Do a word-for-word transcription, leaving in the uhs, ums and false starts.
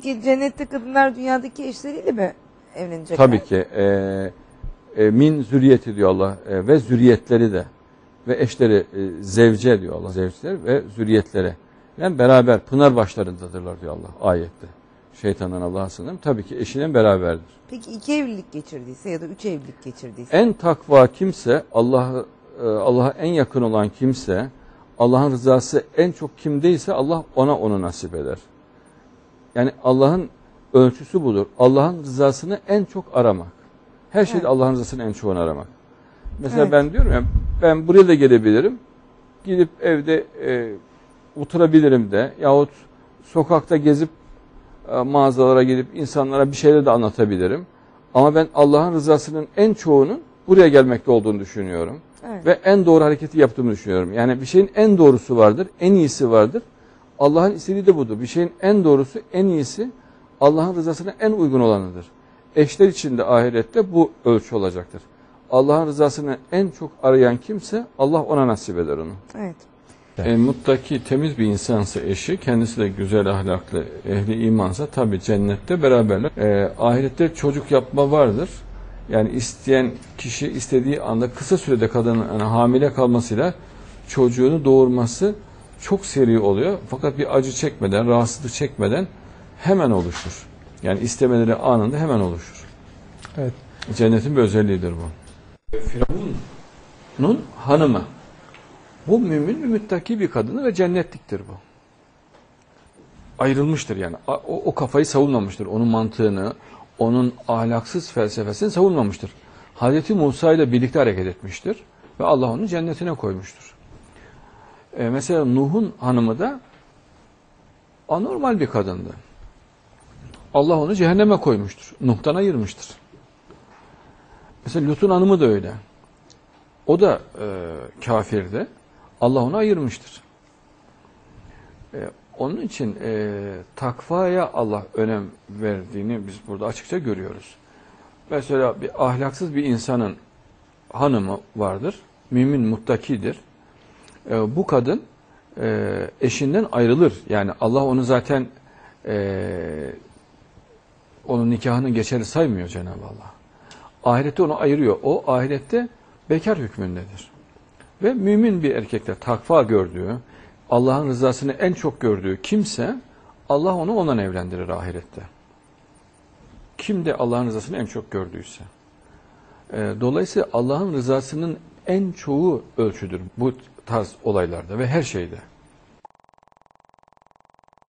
Peki cennette kadınlar dünyadaki eşleriyle mi evlenecekler? Tabii ki. E, e, min zürriyeti diyor Allah e, ve zürriyetleri de ve eşleri e, zevce diyor Allah, zevçler ve zürriyetleri. Yani beraber pınar başlarındadırlar diyor Allah ayette. Şeytandan Allah'a sığınırım. Tabii ki eşinin beraberdir. Peki iki evlilik geçirdiyse ya da üç evlilik geçirdiyse? En takva kimse, Allah'a Allah'a en yakın olan kimse, Allah'ın rızası en çok kimdeyse Allah ona onu nasip eder. Yani Allah'ın ölçüsü budur. Allah'ın rızasını en çok aramak. Her şeyde evet. Allah'ın rızasını en çoğunu aramak. Mesela evet. ben diyorum ya, ben buraya da gelebilirim. Gidip evde e, oturabilirim de yahut sokakta gezip e, mağazalara gidip insanlara bir şeyler de anlatabilirim. Ama ben Allah'ın rızasının en çoğunun buraya gelmekte olduğunu düşünüyorum. Evet. Ve en doğru hareketi yaptığımı düşünüyorum. Yani bir şeyin en doğrusu vardır, en iyisi vardır. Allah'ın istediği de budur. Bir şeyin en doğrusu, en iyisi Allah'ın rızasına en uygun olanıdır. Eşler için de ahirette bu ölçü olacaktır. Allah'ın rızasını en çok arayan kimse Allah ona nasip eder onu. Evet. E, muttaki temiz bir insansa eşi, kendisi de güzel ahlaklı, ehli imansa tabii cennette beraberler. E, ahirette çocuk yapma vardır. Yani isteyen kişi istediği anda kısa sürede kadının yani hamile kalmasıyla çocuğunu doğurması çok seri oluyor. Fakat bir acı çekmeden, rahatsızlık çekmeden hemen oluşur. Yani istemeleri anında hemen oluşur. Evet. Cennetin bir özelliğidir bu. Firavun'un hanımı. Bu mümin ve müttaki bir kadını ve cennetliktir bu. Ayrılmıştır yani. O, o kafayı savunmamıştır. Onun mantığını, onun ahlaksız felsefesini savunmamıştır. Hazreti Musa ile birlikte hareket etmiştir. Ve Allah onu cennetine koymuştur. Ee, mesela Nuh'un hanımı da anormal bir kadındı. Allah onu cehenneme koymuştur. Nuh'tan ayırmıştır. Mesela Lut'un hanımı da öyle. O da e, kafirdi. Allah onu ayırmıştır. E, onun için e, takvaya Allah önem verdiğini biz burada açıkça görüyoruz. Mesela bir ahlaksız bir insanın hanımı vardır. Mümin muttakidir. E, bu kadın e, eşinden ayrılır. Yani Allah onu zaten e, onun nikahını geçerli saymıyor Cenab-ı Allah. Ahirette onu ayırıyor. O ahirette bekar hükmündedir. Ve mümin bir erkekte takva gördüğü, Allah'ın rızasını en çok gördüğü kimse Allah onu ondan evlendirir ahirette. Kim de Allah'ın rızasını en çok gördüyse. Dolayısıyla Allah'ın rızasının en çoğu ölçüdür bu tarz olaylarda ve her şeyde.